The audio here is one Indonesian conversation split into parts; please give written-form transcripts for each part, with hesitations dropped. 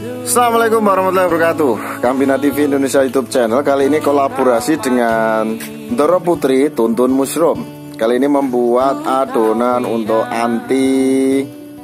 Assalamualaikum warahmatullahi wabarakatuh. Kambina TV Indonesia YouTube channel kali ini kolaborasi dengan Ndoro Putri Tuntun Mushroom. Kali ini membuat adonan untuk anti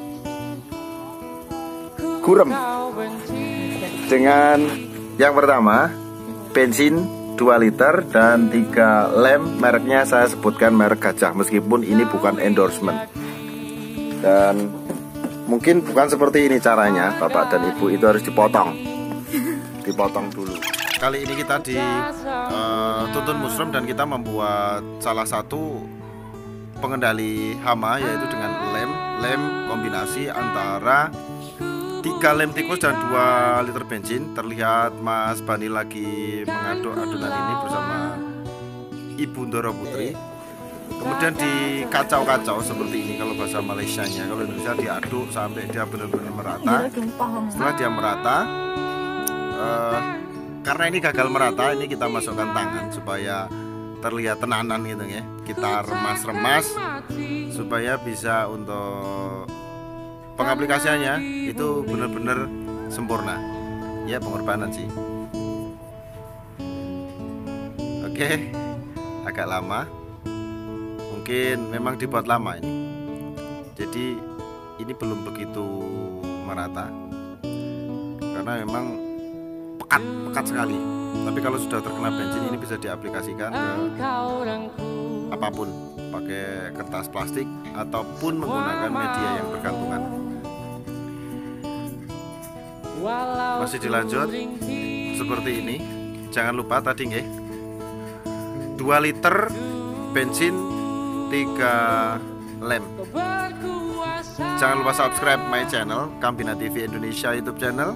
gurem. Dengan yang pertama bensin 2 liter dan 3 lem. Mereknya saya sebutkan merek Gajah meskipun ini bukan endorsement. Dan mungkin bukan seperti ini caranya, Bapak dan Ibu, itu harus dipotong dulu. Kali ini kita di Tuntun Mushroom dan kita membuat salah satu pengendali hama, yaitu dengan lem kombinasi antara 3 lem tikus dan 2 liter bensin. Terlihat Mas Bani lagi mengaduk adonan ini bersama Ibu Ndoro Putri. Kemudian dikacau-kacau seperti ini kalau bahasa Malaysianya. Kalau Indonesia diaduk sampai dia benar-benar merata. Setelah dia merata, karena ini gagal merata, ini kita masukkan tangan supaya terlihat tenanan gitu ya. Kita remas-remas supaya bisa untuk pengaplikasiannya itu benar-benar sempurna. Ya, pengorbanan sih. Oke, agak lama. Mungkin memang dibuat lama ini. Jadi ini belum begitu merata karena memang pekat sekali. Tapi kalau sudah terkena bensin ini bisa diaplikasikan ke apapun, pakai kertas plastik ataupun menggunakan media yang bergantungan. Masih dilanjut seperti ini. Jangan lupa tadi nggih, 2 liter bensin 3 lem. Jangan lupa subscribe my channel Kambina TV Indonesia YouTube channel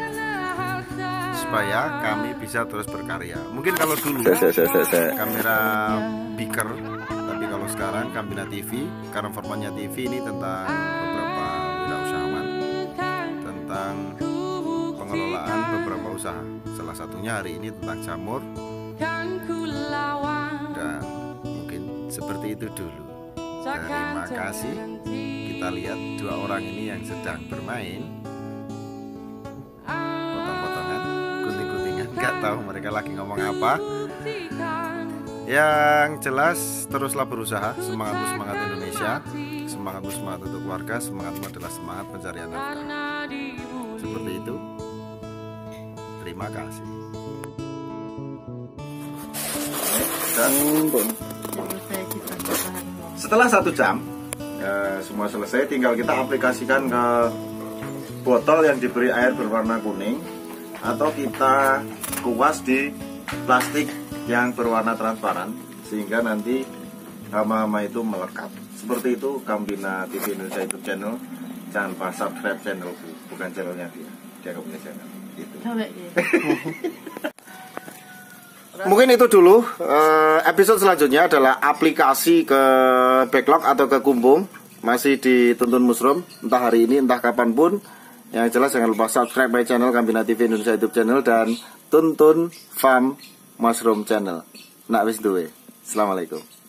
supaya kami bisa terus berkarya. Mungkin kalau dulu kamera beaker, tapi kalau sekarang Kambina TV karena formatnya TV ini tentang beberapa wirausahawan, tentang pengelolaan beberapa usaha. Salah satunya hari ini tentang jamur. Dan mungkin seperti itu dulu. Terima kasih. Kita lihat 2 orang ini yang sedang bermain potong-potongan, gunting-guntingan. Gak tahu mereka lagi ngomong apa. Yang jelas teruslah berusaha. Semangatmu semangat Indonesia, semangatmu semangat untuk keluarga, semangatmu adalah semangat pencarian nafkah. Seperti itu. Terima kasih. Dan setelah 1 jam semua selesai, tinggal kita aplikasikan ke botol yang diberi air berwarna kuning atau kita kuas di plastik yang berwarna transparan sehingga nanti hama-hama itu melekat. Seperti itu Kambina TV Indonesia YouTube channel. Jangan lupa subscribe channelku, bukan channelnya dia gak punya channel gitu. Mungkin itu dulu. Episode selanjutnya adalah aplikasi ke backlog atau ke kumbung. Masih di Tuntun Mushroom, entah hari ini entah kapanpun. Yang jelas jangan lupa subscribe my channel Kambina TV Indonesia YouTube channel dan Tuntun Farm Mushroom channel. Nak wis duwe. Assalamualaikum.